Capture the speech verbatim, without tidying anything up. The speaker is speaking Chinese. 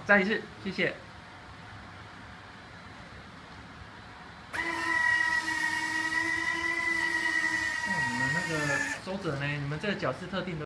再一次，谢谢。哦，你们那个收者呢？你们这个角是特定的。